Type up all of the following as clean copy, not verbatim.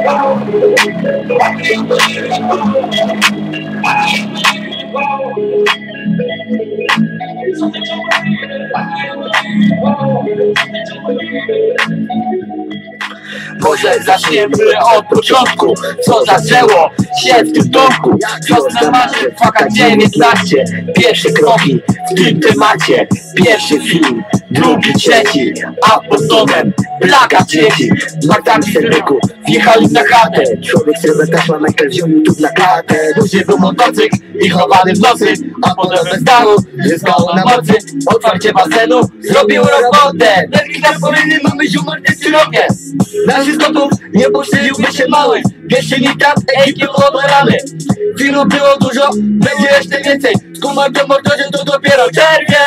Może zaczniemy od początku, co zaczęło się w tym domku. Wiosna marzeń, faka 19. Pierwsze kroki w tym temacie. Pierwszy film, drugi, trzeci, a pod domem plaga dzieci. Martami serdeku wjechali na chatę. Człowiek sylwetka szlamekel wziął mi tu na klatę. Ludzie był motocykl i chowany w nocy, a potem bez dachu zyskało na mocy. Otwarcie basenu zrobił robotę. Wielki tam kolejny mamy ziomar robię. Naszych skopów nie poszczeliłby się mały. Pierwszy tam ekipy odbieramy. Filmów było dużo, będzie jeszcze więcej. Skumar do mordozie to dopiero czerwiec.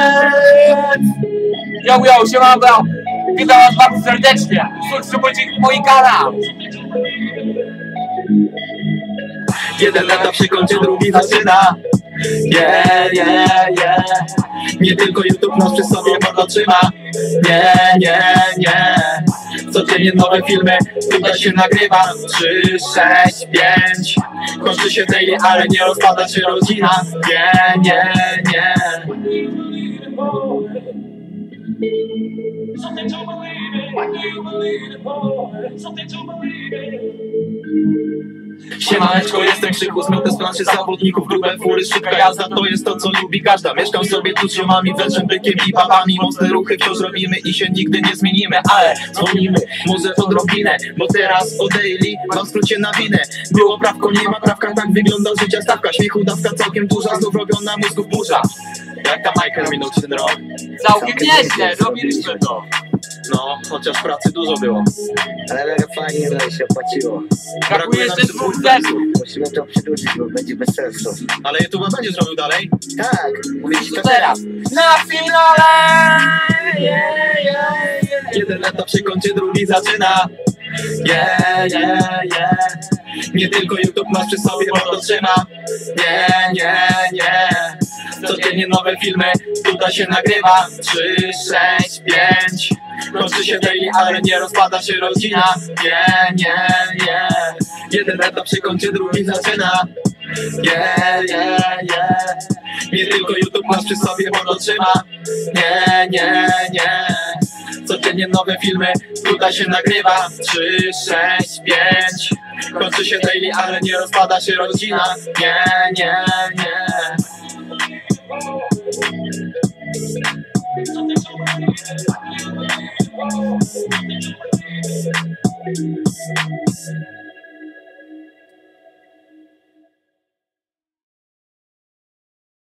Yo, siemano, witam was bardzo serdecznie. Subskrybujcie mój kanał. Jeden etap przy końcu, drugi zaczyna. Nie tylko YouTube nas przy sobie mordo trzyma. Nie. Codziennie nowe filmy, tutaj się nagrywa. 3, 6, 5. Kończy się daily, ale nie rozpada się rodzina. Nie. Something to believe in, when you believe it, boy. Something to believe in. Siemaneczko, jestem Krzychu, zmyte z planszy zawodników. Grube fury, szybka jazda, to jest to co lubi każda. Mieszkam sobie tu z ziomami, wężem, bykiem i babami. Mocne ruchy wciąż robimy i się nigdy nie zmienimy. Ale dzwonimy, może odrobinę, bo teraz o daily mam w skrócie na winę. Było prawko, nie ma prawka, tak wygląda życia stawka. Śmiechu dawka całkiem duża, znów robiona mózgów burza. Jak tam Michael minął ci ten rok? Całkiem nieźle, robiliśmy to. No, chociaż pracy dużo było. Ale mega fajnie, że się opłaciło. Brakuje jeszcze 2 zębów. Musimy to przedłużyć, bo będzie bez sensu. Ale YouTube'a będziesz robił dalej? Tak, mówię ci To to teraz, na finale. Jeden etap przy końcu, drugi zaczyna. Nie tylko YouTube nas przy sobie mordo trzyma. Nie. Codziennie nowe filmy, tutaj się nagrywa. 3, 6, 5. Kończy się daily, ale nie rozpada się rodzina. Nie. Jeden etap przy końcu, drugi zaczyna. Nie tylko YouTube nas przy sobie mordo trzyma. Nie. Codziennie nowe filmy, tutaj się nagrywa. 3, 6, 5. Kończy się daily, ale nie rozpada się rodzina. Nie. Something to believe in.